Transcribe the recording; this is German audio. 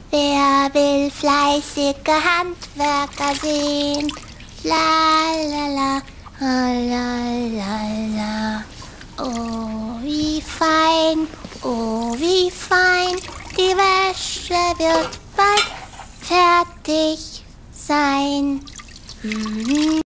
Wer will fleißige Handwerker sehen? La la la, la la la. Oh, wie fein, die Wäsche wird bald fertig sein.